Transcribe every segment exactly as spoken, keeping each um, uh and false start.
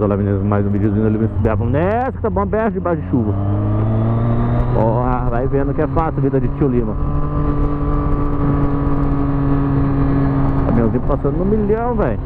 rapaziada, lá vendo mais um videozinho ali. Vamos nessa que tá bom, perto debaixo de chuva. Ó, vai vendo que é fácil a vida de Tio Lima. Caminhãozinho passando no milhão, velho.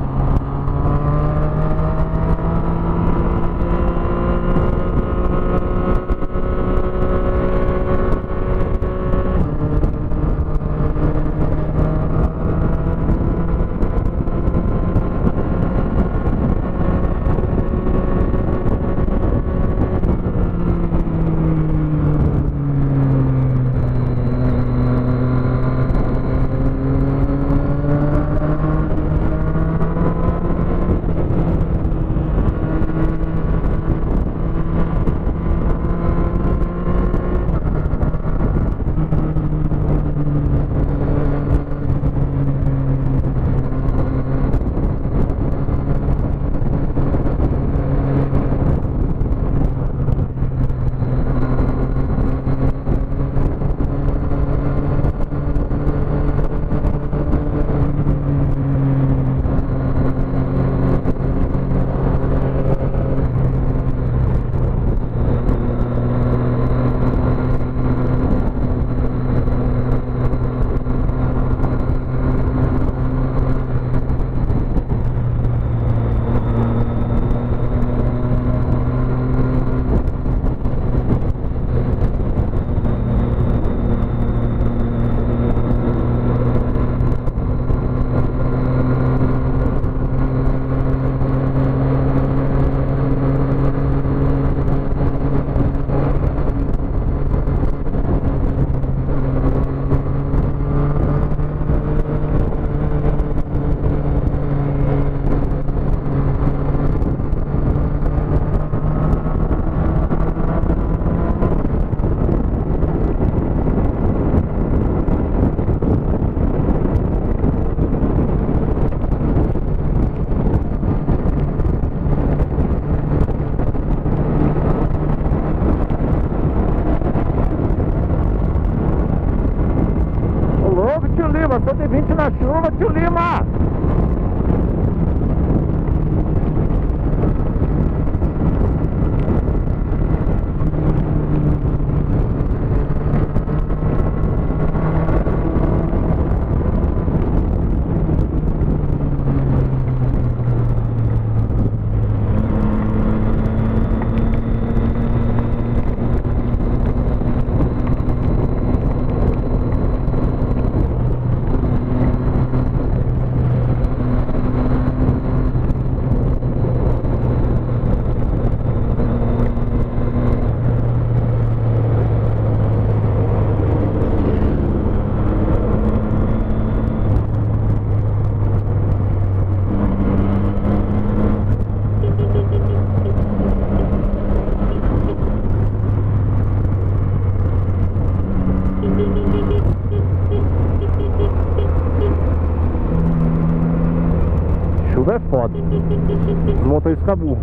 cento e vinte na chuva, Tio Lima! Chuva é foda. Os motoristas ficam burros.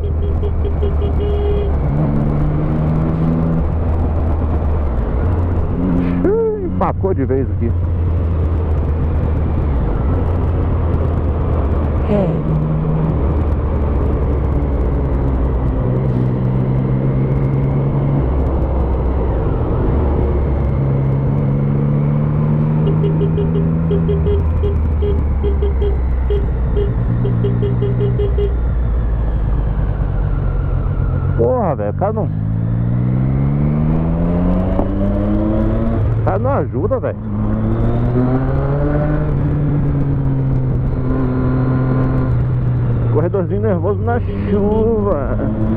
Empacou de vez aqui. É. Porra, velho, o cara não... O cara não ajuda, velho. Corredorzinho nervoso na chuva.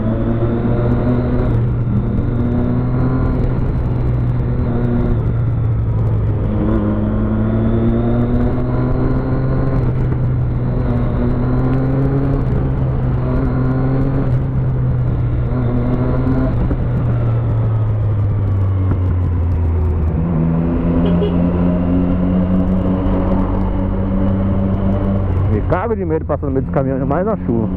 Cabe de medo de passar no meio dos caminhões, mais na chuva.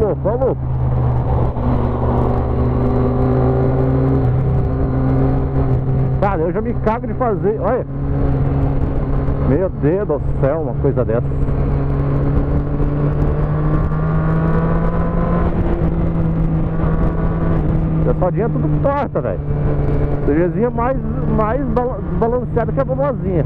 louco, ó louco. Cara, eu já me cago de fazer, olha. Meu Deus do céu, uma coisa dessa. Essa rodinha é tudo torta, velho. Cerezinha mais, mais desbalanceada que a bobozinha.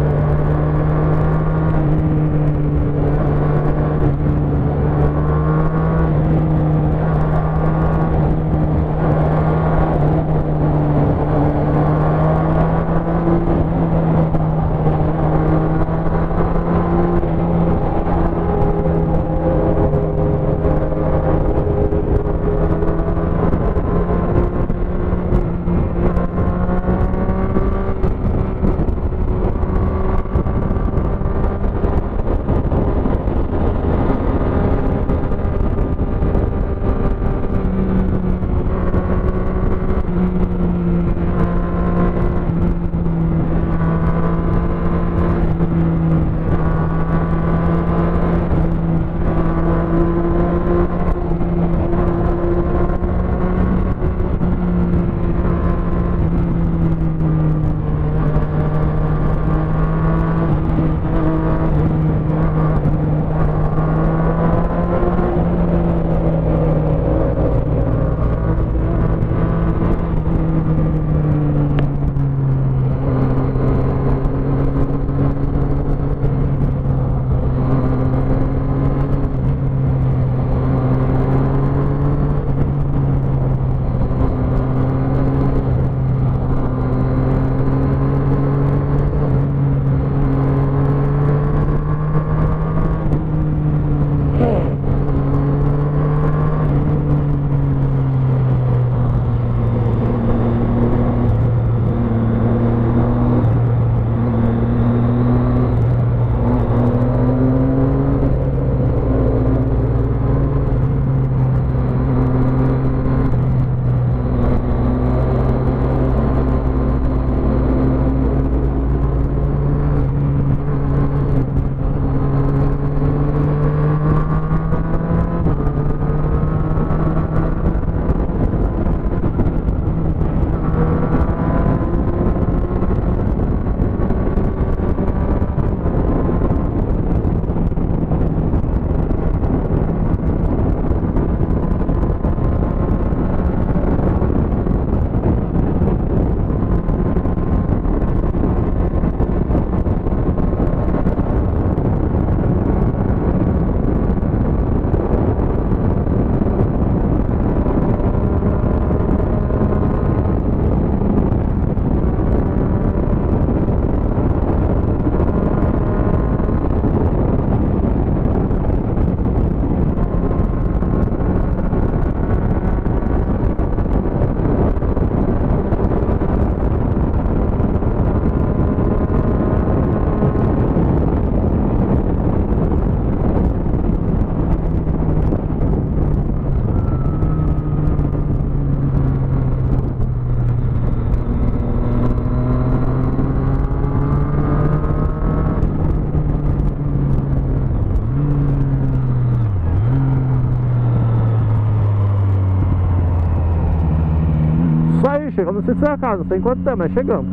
Chegamos sem ser a casa, não sei quanto tempo, mas chegamos.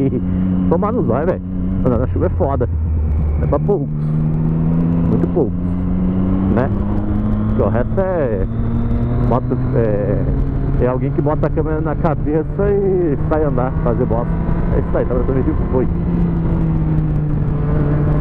Tomar no zóio, velho. Andar na chuva é foda. É pra poucos. Muito poucos, né? Porque o resto é... Bota, é... é alguém que bota a câmera na cabeça e sai andar, fazer bosta. É isso aí, tava também de foi.